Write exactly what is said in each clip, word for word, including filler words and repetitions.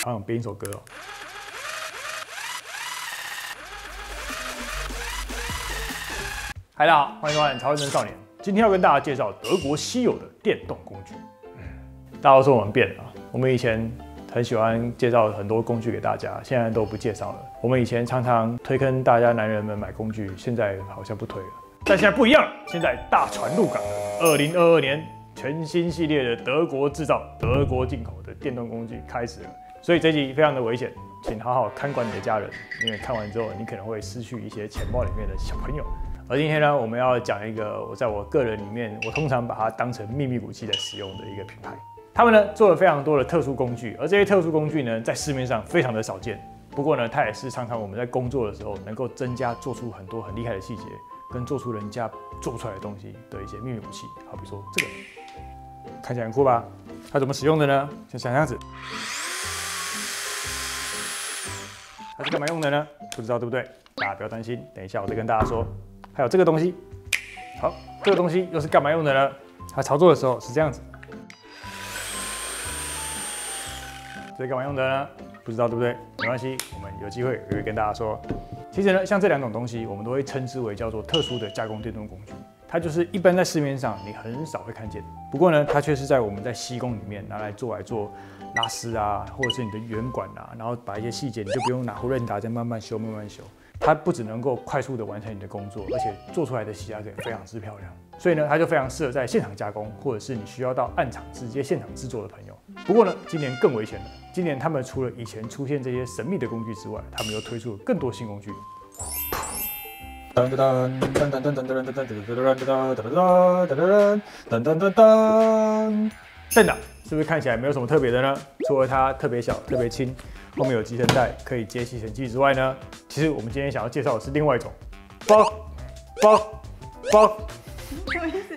好想编一首歌哦。嗨，大家好，欢迎收看《超人少年》。今天要跟大家介绍德国稀有的电动工具。大家都说我们变了，我们以前很喜欢介绍很多工具给大家，现在都不介绍了。我们以前常常推坑大家男人们买工具，现在好像不推了。但现在不一样了，现在大船入港了。二零二二年全新系列的德国制造、德国进口的电动工具开始了。所以这集非常的危险，请好好看管你的家人，因为看完之后你可能会失去一些钱包里面的小朋友。而今天呢，我们要讲一个我在我个人里面，我通常把它当成秘密武器在使用的一个品牌。他们呢做了非常多的特殊工具，而这些特殊工具呢，在市面上非常的少见。不过呢，它也是常常我们在工作的时候能够增加做出很多很厉害的细节，跟做出人家做不出来的东西的一些秘密武器。好比说这个，看起来很酷吧？它怎么使用的呢？就像这样子。它是干嘛用的呢？不知道对不对？大家不要担心，等一下我再跟大家说。还有这个东西，好，这个东西又是干嘛用的呢？它操作的时候是这样子。这是干嘛用的呢？不知道对不对？没关系，我们有机会也会跟大家说。其实呢，像这两种东西，我们都会称之为叫做特殊的加工电动工具。它就是一般在市面上你很少会看见，不过呢，它却是在我们在西工里面拿来做来做拉丝啊，或者是你的圆管啊，然后把一些细节你就不用拿回刃达再慢慢修慢慢修。它不只能够快速的完成你的工作，而且做出来的洗压感非常之漂亮。所以呢，它就非常适合在现场加工，或者是你需要到暗场直接现场制作的朋友。不过呢，今年更危险了。今年他们除了以前出现这些神秘的工具之外，他们又推出了更多新工具。噔噔噔噔噔噔噔噔噔噔噔噔噔噔噔噔噔噔。震档是不是看起来没有什么特别的呢？除了它特别小、特别轻，后面有集成带可以接吸尘器之外呢，其实我们今天想要介绍的是另外一种包包包。 什么意思？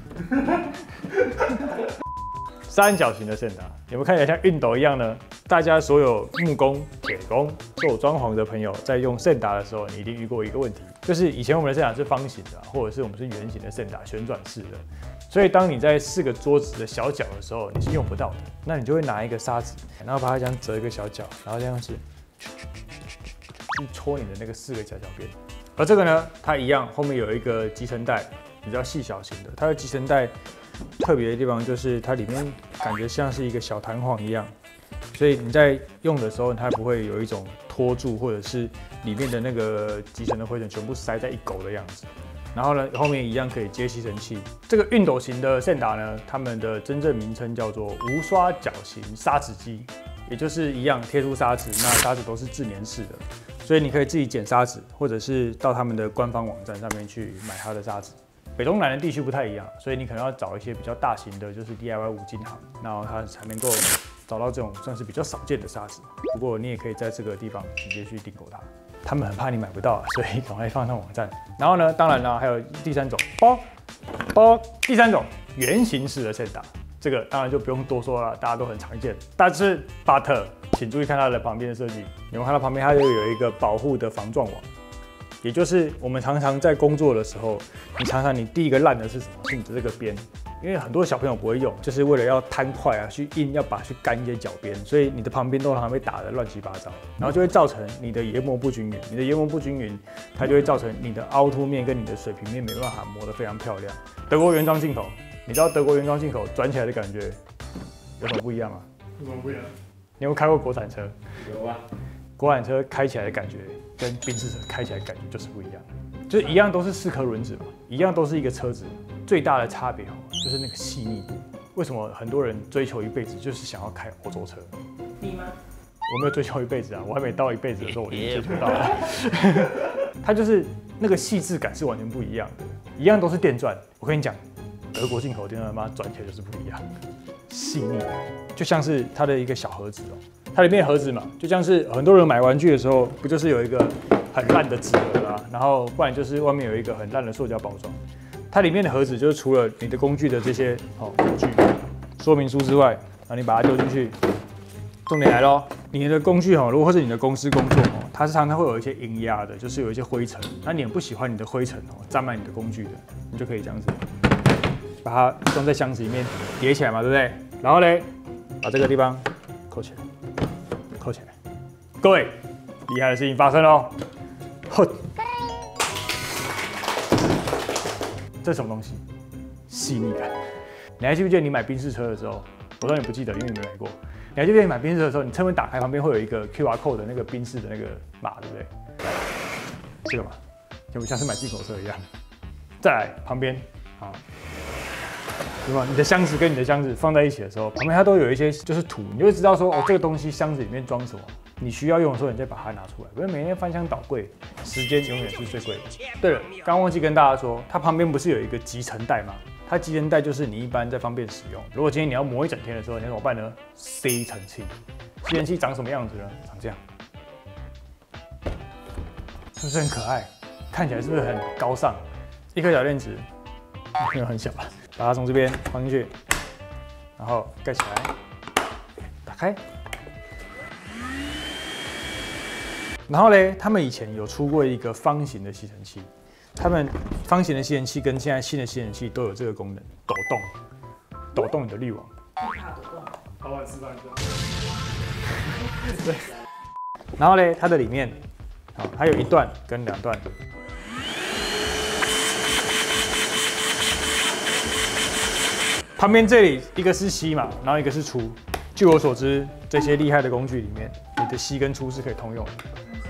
三角形的圣达，有没有看起来像熨斗一样呢？大家所有木工、铁工、做装潢的朋友，在用圣达的时候，你一定遇过一个问题，就是以前我们的圣达是方形的，或者是我们是圆形的圣达，旋转式的。所以当你在四个桌子的小角的时候，你是用不到的。那你就会拿一个砂纸，然后把它这样折一个小角，然后这样子去戳你的那个四个角角边。而这个呢，它一样后面有一个集成带，比较细小型的。它的集成带特别的地方就是它里面感觉像是一个小弹簧一样，所以你在用的时候，它不会有一种拖住，或者是里面的那个集成的灰尘全部塞在一勾的样子。然后呢，后面一样可以接吸尘器。这个熨斗型的圣达呢，它们的真正名称叫做无刷角型砂纸机，也就是一样贴出砂纸，那砂纸都是自粘式的，所以你可以自己剪砂纸，或者是到他们的官方网站上面去买它的砂纸。北中南的地区不太一样，所以你可能要找一些比较大型的，就是 D I Y 五金行，然后它才能够找到这种算是比较少见的砂纸。不过你也可以在这个地方直接去订购它。他们很怕你买不到，所以赶快放上网站。然后呢，当然呢，还有第三种包包，第三种圆形式的圣达，这个当然就不用多说了，大家都很常见。但是 but 请注意看它的旁边的设计，你们看到旁边它就有一个保护的防撞网，也就是我们常常在工作的时候，你常常你第一个烂的是什么？是你的这个边。因为很多小朋友不会用，就是为了要贪快啊，去硬要把去干一些角边，所以你的旁边都常常被打得乱七八糟，然后就会造成你的研磨不均匀。你的研磨不均匀，它就会造成你的凹凸面跟你的水平面没办法磨得非常漂亮。德国原装进口，你知道德国原装进口转起来的感觉有什么不一样吗？ 有什么不一样？ 你有没有开过国产车？ 有啊。 国产车开起来的感觉跟宾士车开起来的感觉就是不一样。就是一样都是四颗轮子嘛，一样都是一个车子，最大的差别哦，就是那个细腻度。为什么很多人追求一辈子就是想要开欧洲车？ 你吗？ 我没有追求一辈子啊，我还没到一辈子的时候我就追求到了。它就是那个细致感是完全不一样的，一样都是电钻。我跟你讲，德国进口电钻妈转起来就是不一样，细腻，就像是它的一个小盒子哦，它里面盒子嘛，就像是很多人买玩具的时候，不就是有一个很烂的纸盒啊，然后不然就是外面有一个很烂的塑胶包装。它里面的盒子就是除了你的工具的这些哦工具说明书之外，然后你把它丢进去。重点来咯，你的工具哦，如果是你的公司工作哦，它是常常会有一些阴压的，就是有一些灰尘。那你很不喜欢你的灰尘哦沾满你的工具的，你就可以这样子把它装在箱子里面叠起来嘛，对不对？然后嘞，把这个地方扣起来。 扣起来。各位，厉害的事情发生喽！呵，这是什么东西？细腻感。你还记不记得你买宾士车的时候？我知道你不记得，因为你没买过。你还记不记得你买宾士车的时候，你车门打开旁边会有一个 Q R code 的那个宾士的那个码，对不对？这个嘛，就不像是买进口车一样。再来旁边啊，对吧？你的箱子跟你的箱子放在一起的时候，旁边它都有一些就是图，你就会知道说哦，这个东西箱子里面装什么。你需要用的时候，你再把它拿出来。不是每天翻箱倒柜，时间永远是最贵的。对了，刚刚忘记跟大家说，它旁边不是有一个集成袋吗？它集成袋就是你一般在方便使用。如果今天你要磨一整天的时候，你要怎么办呢？吸尘器。吸尘器长什么样子呢？长这样，是不是很可爱？看起来是不是很高尚？一颗小电池，没有很小吧？把它从这边放进去，然后盖起来，打开。然后嘞，他们以前有出过一个方形的吸尘器，他们方形的吸尘器跟现在新的吸尘器都有这个功能，抖动，抖动你的滤网。好，我示范一下。对。然后嘞，它的里面，好，它有一段跟两段。旁边这里一个是吸嘛，然后一个是出。据我所知，这些厉害的工具里面，你的吸跟出是可以通用的。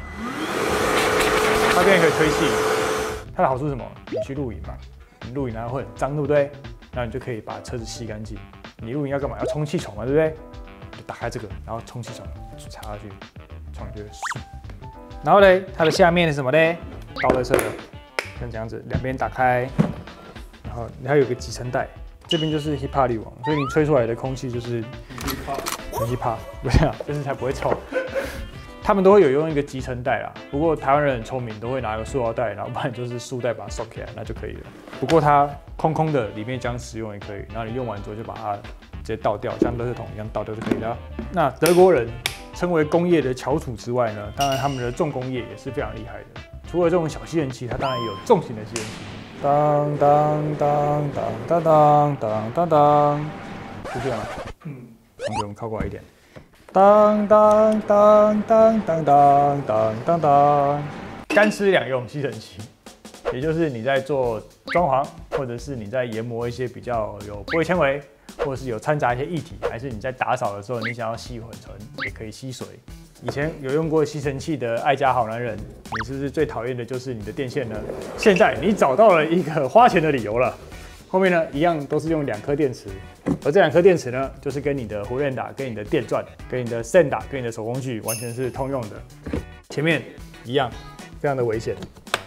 它这边可以吹气，它的好处是什么？你去露营嘛，你露营然后会很脏，对不对？然后你就可以把车子吸干净。你露营要干嘛？要充气筒嘛，对不对？就打开这个，然后充气筒插下去，充就会咻。然后嘞，它的下面是什么嘞？倒垃圾的，像这样子，两边打开，然后它有个集成袋，这边就是 H E P A 滤网，所以你吹出来的空气就是很 H E P A， 不是啊，就是才不会臭。他们都会有用一个集成袋啦，不过台湾人很聪明，都会拿个塑料袋，然后不然就是塑袋把它收起来，那就可以了。不过它空空的，里面将使用也可以，然后你用完之后就把它直接倒掉，像垃圾桶一样倒掉就可以了。那德国人称为工业的翘楚之外呢，当然他们的重工业也是非常厉害的。除了这种小吸尘器，它当然也有重型的吸尘器。当当当当当当当当当，是这样。嗯，同学们靠过来一点。当当当当当当当当当，干湿两用吸尘器，也就是你在做装潢，或者是你在研磨一些比较有玻璃纤维，或者是有掺杂一些液体，还是你在打扫的时候你想要吸混存，也可以吸水。以前有用过吸尘器的爱家好男人，你是不是最讨厌的就是你的电线呢？现在你找到了一个花钱的理由了。后面呢，一样都是用两颗电池，而这两颗电池呢，就是跟你的活链打、跟你的电钻、跟你的线打、跟你的手工具完全是通用的。前面一样，非常的危险。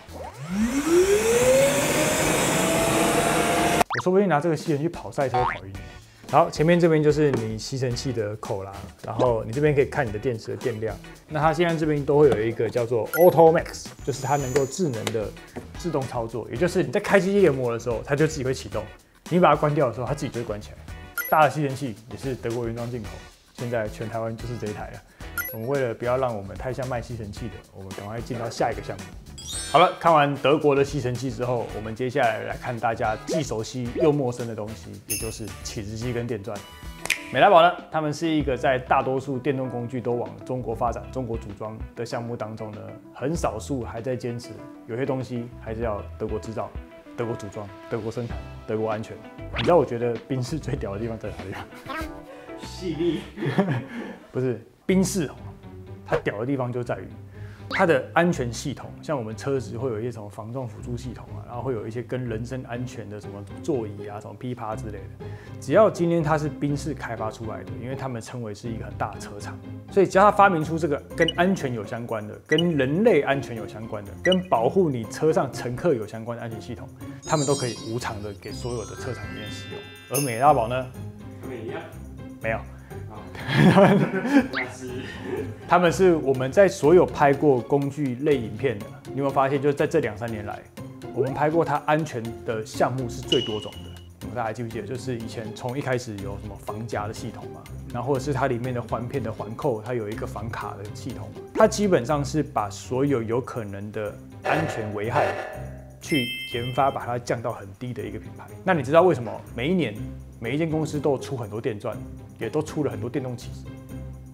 我说不定拿这个吸尘器跑赛车跑赢你。好，前面这边就是你吸尘器的口啦，然后你这边可以看你的电池的电量。那它现在这边都会有一个叫做 Auto Max， 就是它能够智能的自动操作，也就是你在开机研磨的时候，它就自己会启动；你把它关掉的时候，它自己就会关起来。大的吸尘器也是德国原装进口，现在全台湾就是这一台了。我们为了不要让我们太像卖吸尘器的，我们赶快进到下一个项目。好了，看完德国的吸尘器之后，我们接下来来看大家既熟悉又陌生的东西，也就是起子机跟电钻。美拉宝呢，他们是一个在大多数电动工具都往中国发展、中国组装的项目当中呢，很少数还在坚持有些东西还是要德国制造、德国组装、德国生产、德国安全。你知道我觉得宾士最屌的地方在哪里吗？ 细粒， 不是宾士哦，它屌的地方就在于。它的安全系统，像我们车子会有一些什么防撞辅助系统啊，然后会有一些跟人身安全的什么座椅啊、什么噼啪之类的。只要今天它是宾士开发出来的，因为他们称为是一个很大的车厂，所以只要它发明出这个跟安全有相关的、跟人类安全有相关的、跟保护你车上乘客有相关的安全系统，他们都可以无偿的给所有的车厂里面使用。而美拉宝呢， 没样， 没有。 那是他们是我们在所有拍过工具类影片的，你有没有发现？就是在这两三年来，我们拍过它安全的项目是最多种的。大家还记不记得？就是以前从一开始有什么防夹的系统嘛，然后或者是它里面的环片的环扣，它有一个防卡的系统，它基本上是把所有有可能的安全危害去研发，把它降到很低的一个品牌。那你知道为什么每一年每一间公司都出很多电钻，也都出了很多电动起子？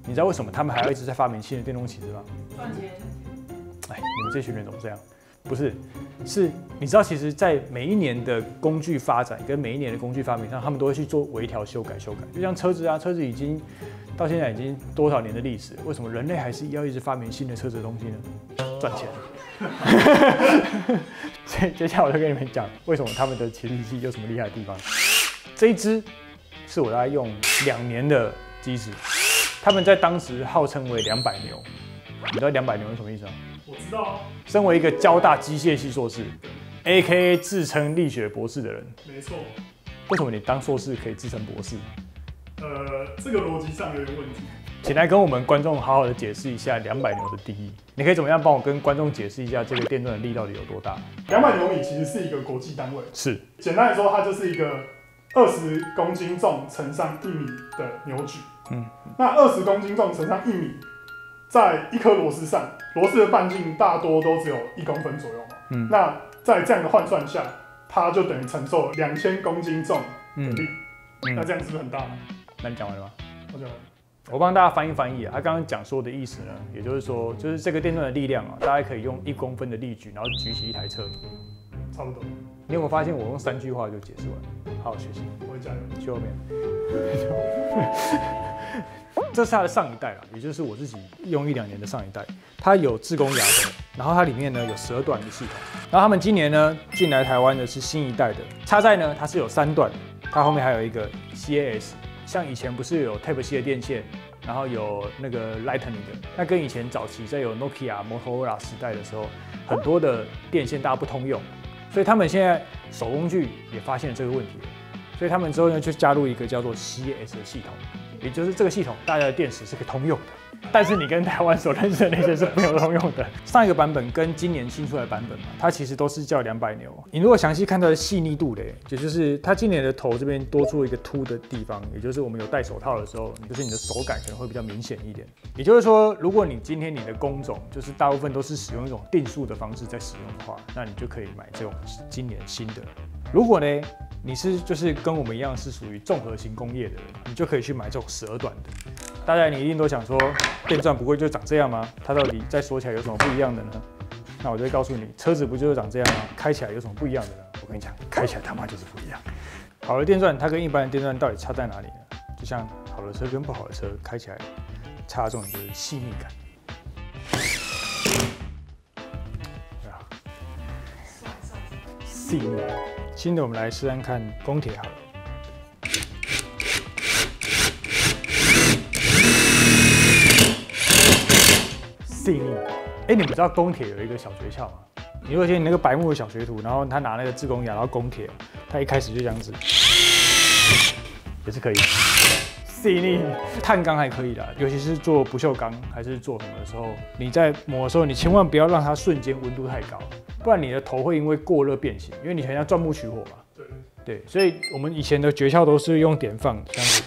你知道为什么他们还要一直在发明新的电动骑士吗？ 赚钱。 哎，你们这群人怎么这样？不是，是你知道，其实，在每一年的工具发展跟每一年的工具发明上，他们都会去做微调、修改、修改。就像车子啊，车子已经到现在已经多少年的历史，为什么人类还是要一直发明新的车子的东西呢？赚钱。所以接下来我就跟你们讲，为什么他们的骑士机有什么厉害的地方。这一支是我大概用两年的机子，他们在当时号称为两百牛。你知道两百牛是什么意思吗？ 我知道啊， 身为一个交大机械系硕士 ，A K A 自称力学博士的人， 没错。 为什么你当硕士可以自称博士？ 呃，这个逻辑上有点问题。 请来跟我们观众好好的解释一下两百牛的定义。你可以怎么样帮我跟观众解释一下这个电钻的力到底有多大？ 两百牛米其实是一个国际单位， 是， 简单来说，它就是一个二十公斤重乘上一米的扭矩。 嗯， 那二十公斤重乘上一米，在一颗螺丝上，螺丝的半径大多都只有一公分左右嘛。 嗯， 那在这样的换算下，它就等于承受两千公斤重的力。 嗯， 那这样是不是很大？ 那你讲完了吗？ 我讲完了。 我帮大家翻译翻译啊，他刚刚讲说的意思呢，也就是说，就是这个电钻的力量啊，大概可以用一公分的力矩，然后举起一台车。 差不多。 你有没有发现我用三句话就解释完？好好学习， 我会加油。 去后面。这是它的上一代啦，也就是我自己用一两年的上一代，它有自攻牙的，然后它里面呢有十二段的系统，然后他们今年呢进来台湾的是新一代的，插在呢它是有三段，它后面还有一个 C A S， 像以前不是有 Type C 的电线，然后有那个 Lightning 的，那跟以前早期在有 Nokia、Motorola 时代的时候，很多的电线大家不通用，所以他们现在手工具也发现了这个问题了，所以他们之后呢就加入一个叫做 C A S 的系统。也就是这个系统，大家的电池是可以通用的，但是你跟台湾所认识的那些是没有通用的。上一个版本跟今年新出来的版本嘛，它其实都是叫两百牛。你如果详细看它的细腻度嘞，也就是它今年的头这边多出一个凸的地方，也就是我们有戴手套的时候，就是你的手感可能会比较明显一点。也就是说，如果你今天你的工种就是大部分都是使用一种定速的方式在使用的话，那你就可以买这种今年新的。如果呢？你是就是跟我们一样是属于综合型工业的人，你就可以去买这种十二段的。大家你一定都想说，电钻不会就长这样吗？它到底再说起来有什么不一样的呢？那我就会告诉你，车子不就是长这样吗？开起来有什么不一样的呢？我跟你讲，开起来他妈就是不一样。好的电钻它跟一般的电钻到底差在哪里呢？就像好的车跟不好的车开起来差的重点就是细腻感。对啊，细腻。新的我们来试试看公铁好了。细腻，哎，你们知道公铁有一个小诀窍吗？你如果见你那个白木的小学徒，然后他拿那个自攻牙，然后公铁，他一开始就这样子，也是可以的。细腻，碳钢还可以的，尤其是做不锈钢还是做什么的时候，你在磨的时候，你千万不要让它瞬间温度太高，不然你的头会因为过热变形，因为你很像钻木取火嘛。对对，所以我们以前的诀窍都是用点放，这样子，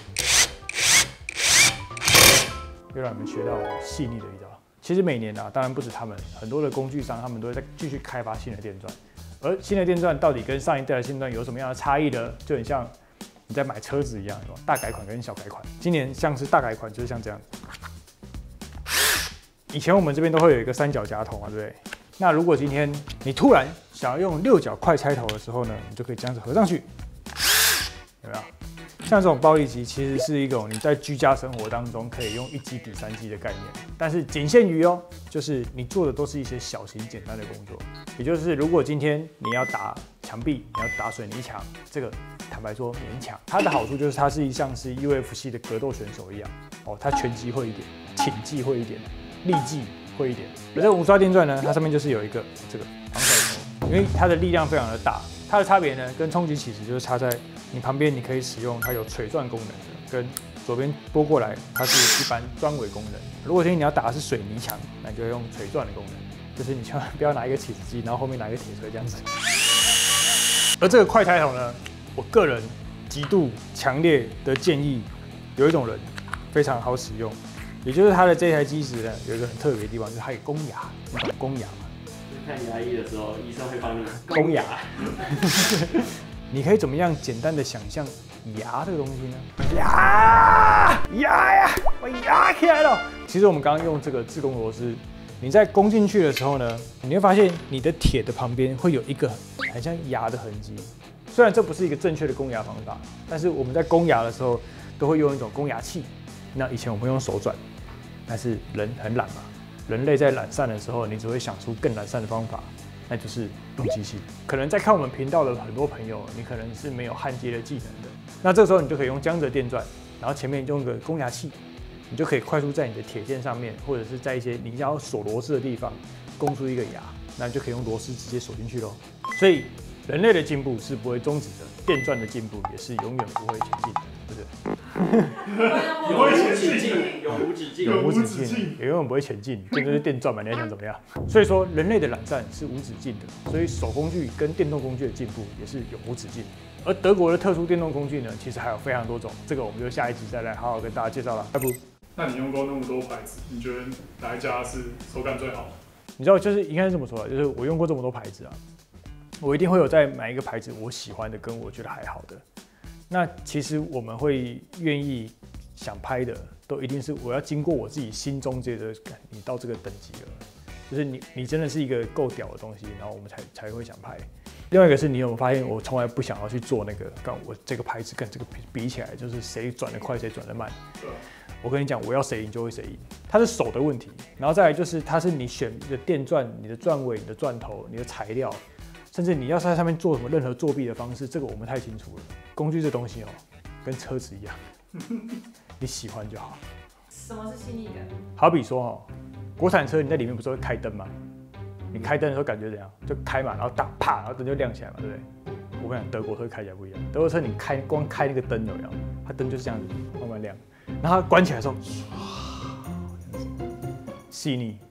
又让你们学到细腻的一招。其实每年啊，当然不止他们，很多的工具商他们都会在继续开发新的电钻，而新的电钻到底跟上一代的电钻有什么样的差异呢？就很像你在买车子一样，大改款跟小改款。今年像是大改款，就是像这样。以前我们这边都会有一个三角夹头嘛，对不对？那如果今天你突然想要用六角快拆头的时候呢，你就可以这样子合上去，有没有？像这种暴力机其实是一种你在居家生活当中可以用一机抵三机的概念，但是仅限于哦，就是你做的都是一些小型简单的工作。也就是如果今天你要打墙壁，你要打水泥墙，这个坦白说勉强。它的好处就是它是一像是 U F C 的格斗选手一样，哦，它拳击会一点，挺技会一点，力技会一点。而这个无刷电钻呢，它上面就是有一个这个防水头，因为它的力量非常的大。它的差别呢，跟冲击起子就是差在你旁边你可以使用它有锤钻功能的，跟左边拨过来它是一般钻尾功能。如果今天你要打的是水泥墙，那你就用锤钻的功能，就是你千万不要拿一个起子机，然后后面拿一个铁锤这样子。而这个快拆头呢，我个人极度强烈的建议，有一种人非常好使用，也就是它的这台机子呢，有一个很特别的地方，就是它有公牙，你懂公牙吗？ 看牙医的时候，医生会帮你公牙。你可以怎么样简单的想象牙这个东西呢？牙牙呀，我牙啊起来了。其实我们刚刚用这个自攻螺丝，你在攻进去的时候呢，你会发现你的铁的旁边会有一个很像牙的痕迹。虽然这不是一个正确的攻牙方法，但是我们在攻牙的时候都会用一种攻牙器。那以前我们会用手转，但是人很懒嘛，人类在懒散的时候，你只会想出更懒散的方法，那就是用机器。可能在看我们频道的很多朋友，你可能是没有焊接的技能的，那这个时候你就可以用江浙电钻，然后前面用个攻牙器，你就可以快速在你的铁件上面，或者是在一些你要锁螺丝的地方攻出一个牙，那你就可以用螺丝直接锁进去咯。所以人类的进步是不会终止的，电钻的进步也是永远不会前进的，对不对？ 永无止境，永无止境， 永无止境，也永远不会前进，这就是电钻嘛，你还想怎么样？所以说，人类的懒散是无止境的，所以手工具跟电动工具的进步也是永无止境。而德国的特殊电动工具呢，其实还有非常多种，这个我们就下一集再来好好跟大家介绍了。要不， 那你用过那么多牌子，你觉得哪一家是手感最好的？ 你知道，就是应该是这么说的，就是我用过这么多牌子啊，我一定会有在买一个牌子我喜欢的，跟我觉得还好的。那其实我们会愿意想拍的，都一定是我要经过我自己心中觉得，你到这个等级了，就是你你真的是一个够屌的东西，然后我们才才会想拍。另外一个是你有没有发现，我从来不想要去做那个，跟我这个牌子跟这个比起来，就是谁转得快谁转得慢。 对。 我跟你讲，我要谁赢就会谁赢，它是手的问题，然后再来就是它是你选的电钻、你的钻尾、你的钻头、你的材料，甚至你要在上面做什么任何作弊的方式，这个我们太清楚了。工具这东西哦，跟车子一样，你喜欢就好。 什么是细腻感？ 好比说哦，国产车你在里面不是会开灯吗？你开灯的时候感觉怎样？就开嘛，然后打啪，然后灯就亮起来嘛，对不对？我跟你讲，德国车开起来不一样。德国车你开光开那个灯有没有？它灯就是这样子慢慢亮，然后它关起来的时候，细腻。